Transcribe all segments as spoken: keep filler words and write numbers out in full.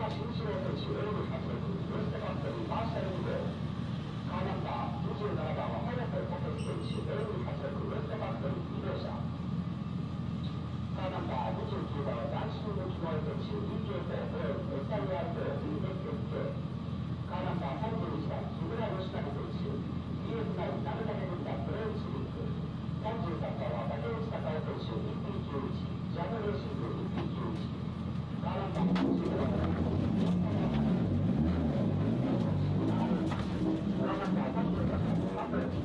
山新一郎選手、エールはちろく、ウエストバッテリー、マーシャルに号。カーナンバーにじゅうななばんは早瀬武選手、エールはちろく、ウエストバッテリー、に号車。カーナンバーにじゅうきゅうばんは男子向きの選手、ディーケー とブレイン、エスアイアール と イーエスエスケー。カーナンバーさんじゅういちばん、木村義成選手、ビーエスナイン ななだけ軍団、ブレインシビック。さんじゅうさんばんは竹内孝雄選手、イーピーきゅういち、ジャムレーシング、イーピーきゅういち。カーナンバーさんじゅうごばん、カーナンバーさんじゅうごばん、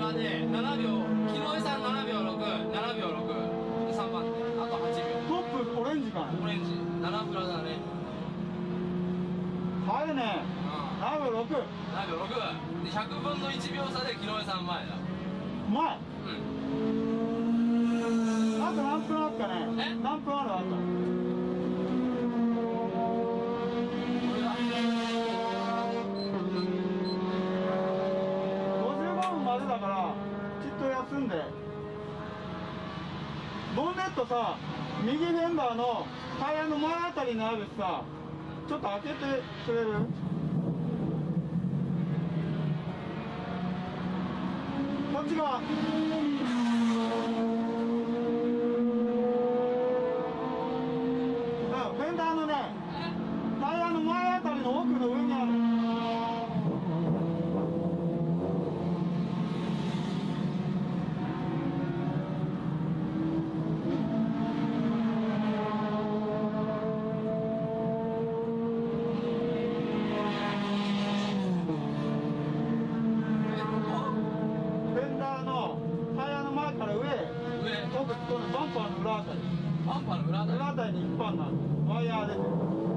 はね、ななびょう、木上さんななびょうろく、ななびょうろく、さんばん手、あとはちびょう。 トップオレンジかい。 オレンジ、ななプラだね。 早いね。 うん。 ななびょうろく。 ななびょうろく。で、ひゃくぶんのいちびょう差で木上さん前だ。 前。 うん。 あと何分あったね。 え何分あるあと。 これだ。 ごじゅうごふんまでだからちっと休んで。ボンネットさ、右フェンダーのタイヤの前あたりにあるしさ、ちょっと開けてくれる？こっち側。フェンダーのね、タイヤの前あたりの奥の上にある。フェンダーのタイヤの前から上、 上。 奥、このバンパーの裏あたり。 バンパーの裏だ裏あたりに一本なの。ワイヤー出てる。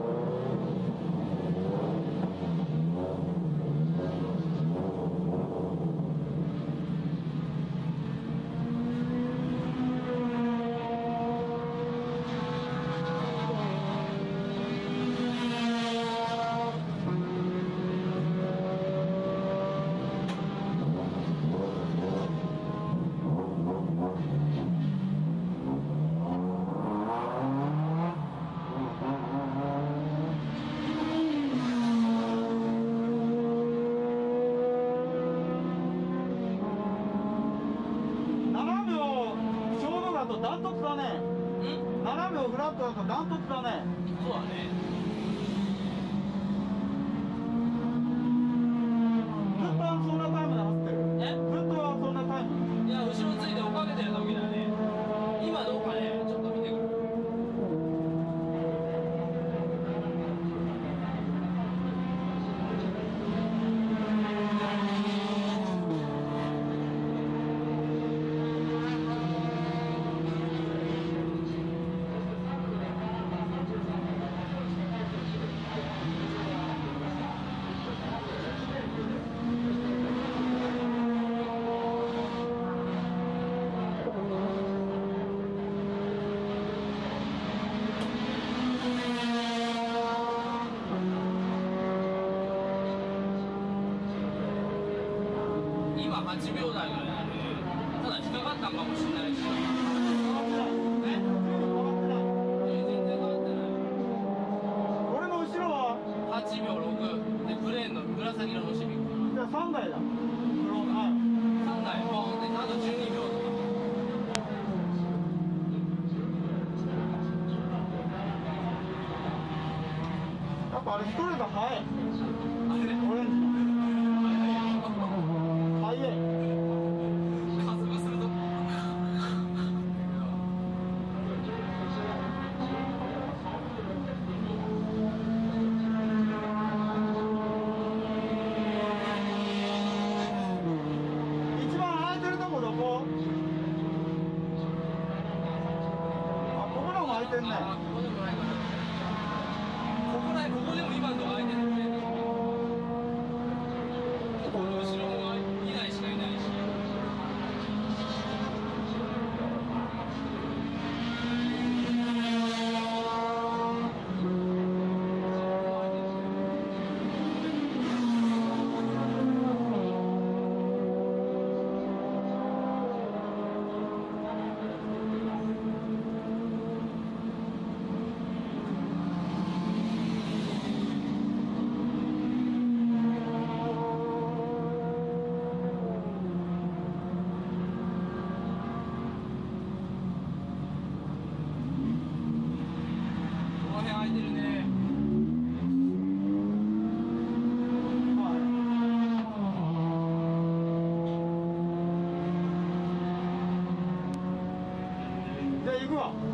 ななびょうちょうどだとダントツだね。 うんななびょうフラットだとダントツだね。 そうだね。 ずっとそんなタイムで走ってる。 えずっとそんなタイム。 いや、後ろついて追っかけてる時だね。今どうかね、ちょっと見てくる。今はちびょう台ぐらいだね。ただ引っかかったんかもしれないし。 変わってない。 え変わってない。 全然変わってない。 俺の後ろははちびょうろくでプレーンの紫色のシビック。 じゃあさんだいだ。フロンはい。 さんだいポンってあとじゅうにびょうとか。 やっぱあれストレート速い。 あれね。 オレンジの。速い。 加速すると。 一番空いてるとこどこ？あ、ここらも空いてんね。 あ、ここでもないかな。ここない、ここでも今のとこ空いてるね。この後ろもにだいしかいないし。この辺空いてるね。 じゃあ行くわ。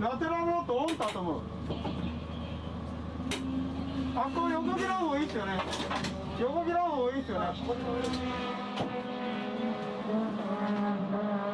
ラテラルロットオンだと思う。あ、これ横切らん方がいいっすよね。横切らん方がいいっすよね。